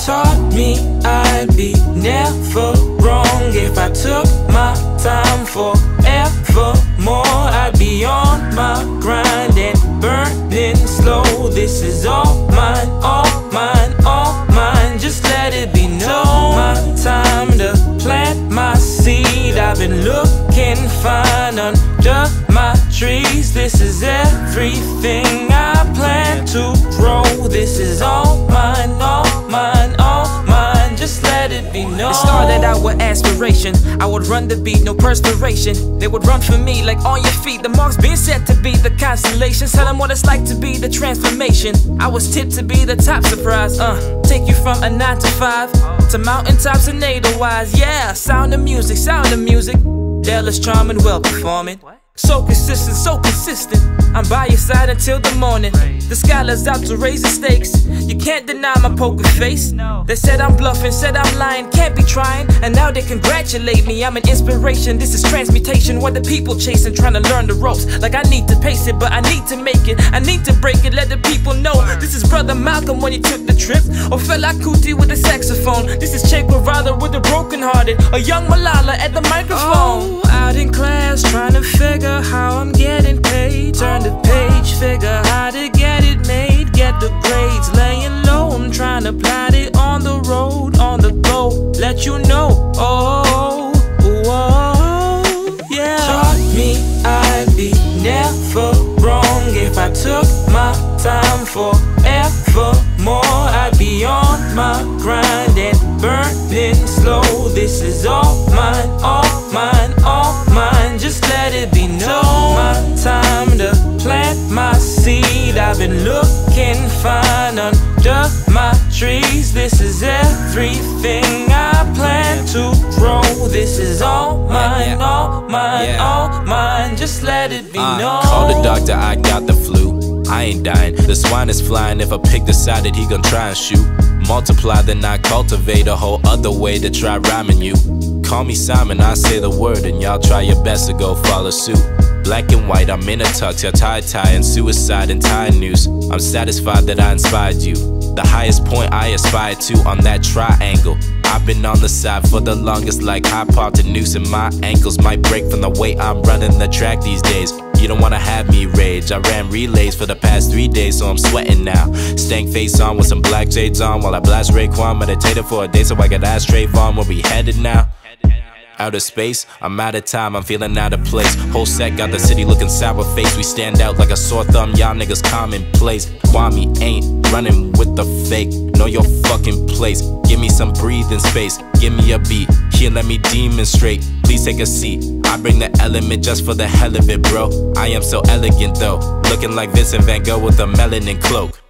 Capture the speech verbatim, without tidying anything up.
taught me I'd be never wrong if I took my time forevermore. I'd be on my grind and burning slow. This is all mine, all mine, all mine. Just let it be known. My time to plant my seed. I've been looking fine under my trees. This is everything I plan to grow. This is all mine, all mine, all mine. Just let it be known. It started out with aspiration. I would run the beat, no perspiration. They would run for me like on your feet. The marks being set to be the constellation. Tell them what it's like to be the transformation. I was tipped to be the top surprise. Uh, take you from a nine to five to mountaintops and nader-wise. Yeah, sound of music, sound of music. Dallas charming, well performing. So consistent, so consistent. I'm by your side until the morning. The scholars out to raise the stakes. You can't deny my poker face. They said I'm bluffing, said I'm lying, can't be trying. And now they congratulate me, I'm an inspiration. This is transmutation, what the people chasing, trying to learn the ropes. Like I need to pace it, but I need to make it. I need to break it, let the people know. This is Brother Malcolm when he took the trip, or Fela Kuti with the saxophone. This is Che Guevara with the broken hearted, a young Malala at the microphone. Oh, out in class trying to figure how I'm getting paid. Turn the page, figure how to get it made. Get the grades, laying low. I'm trying to plot it on the road, on the go. Let you know, oh, oh, yeah. Taught me I'd be never wrong if I took my time forevermore. I'd be on my grind and burning slow. This is all mine, all mine, all mine. Just let it be known. My time to plant my seed. I've been looking fine under my trees. This is everything I plan to grow. This is all mine, all mine, all mine. Just let it be known. uh, Call the doctor, I got the flu. I ain't dying, the swine is flying. If a pig decided he gon' try and shoot, multiply, then I cultivate a whole other way to try rhyming you. Call me Simon, I say the word, and y'all try your best to go follow suit. Black and white, I'm in a tux, your tie-tie and suicide and tie news. I'm satisfied that I inspired you. The highest point I aspire to on that triangle. I've been on the side for the longest, like hypotenuse, and my ankles might break from the way I'm running the track these days. You don't wanna have me rage. I ran relays for the past three days, so I'm sweating now. Stank face on with some black shades on while I blast Raekwon. Meditated for a day so I could ask Trayvon where we headed now. Outer space, I'm out of time, I'm feeling out of place. Whole set got the city looking sour face. We stand out like a sore thumb, y'all niggas commonplace. Kwame ain't running with the fake. Know your fucking place. Give me some breathing space, give me a beat. Here, let me demonstrate. Please take a seat. I bring the element just for the hell of it, bro. I am so elegant though, looking like Vincent Van Gogh with a melanin cloak.